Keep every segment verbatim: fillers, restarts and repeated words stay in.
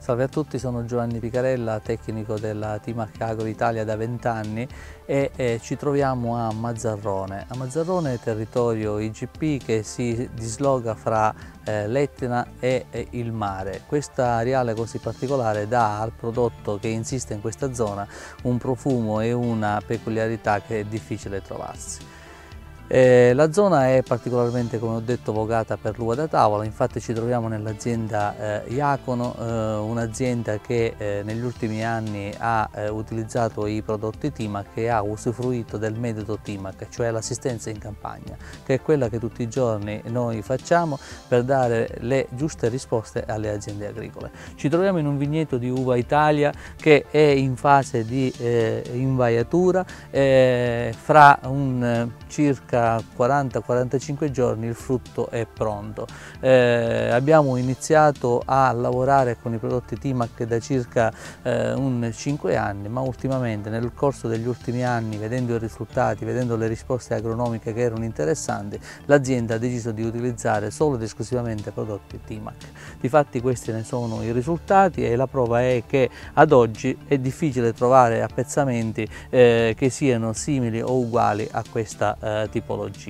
Salve a tutti, sono Giovanni Picarella, tecnico della Timac Agro Italia da venti anni e eh, ci troviamo a Mazzarrone. A Mazzarrone è territorio I G P che si disloca fra eh, l'Etna e eh, il mare. Questa areale così particolare dà al prodotto che insiste in questa zona un profumo e una peculiarità che è difficile trovarsi. Eh, la zona è particolarmente, come ho detto, vocata per l'uva da tavola. Infatti ci troviamo nell'azienda eh, Iacono, eh, un'azienda che eh, negli ultimi anni ha eh, utilizzato i prodotti Timac e ha usufruito del metodo Timac, cioè l'assistenza in campagna, che è quella che tutti i giorni noi facciamo per dare le giuste risposte alle aziende agricole. Ci troviamo in un vigneto di uva Italia che è in fase di eh, invaiatura, eh, fra un eh, circa quaranta quarantacinque giorni il frutto è pronto. Eh, abbiamo iniziato a lavorare con i prodotti Timac da circa eh, un cinque anni, ma ultimamente nel corso degli ultimi anni, vedendo i risultati, vedendo le risposte agronomiche che erano interessanti, l'azienda ha deciso di utilizzare solo ed esclusivamente prodotti Timac. Difatti questi ne sono i risultati e la prova è che ad oggi è difficile trovare appezzamenti eh, che siano simili o uguali a questa eh, tipologia.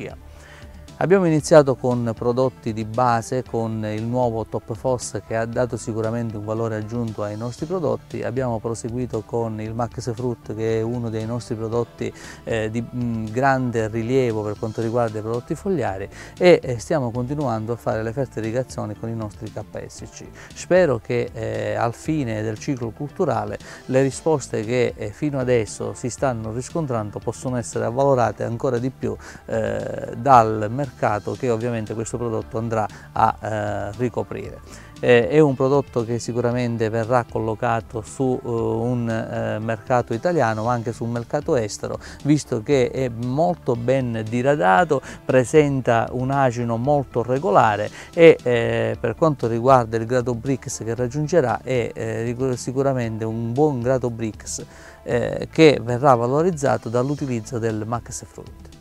Abbiamo iniziato con prodotti di base, con il nuovo Top Phos che ha dato sicuramente un valore aggiunto ai nostri prodotti. Abbiamo proseguito con il Max Fruit, che è uno dei nostri prodotti eh, di mh, grande rilievo per quanto riguarda i prodotti fogliari, e eh, stiamo continuando a fare le fertilizazioni con i nostri K S C. Spero che eh, al fine del ciclo culturale le risposte che eh, fino adesso si stanno riscontrando possono essere avvalorate ancora di più eh, dal mercato, mercato che ovviamente questo prodotto andrà a eh, ricoprire. Eh, è un prodotto che sicuramente verrà collocato su uh, un eh, mercato italiano, ma anche su un mercato estero, visto che è molto ben diradato, presenta un acino molto regolare e eh, per quanto riguarda il grado Brix che raggiungerà è eh, sicuramente un buon grado Brix eh, che verrà valorizzato dall'utilizzo del Max Fruit.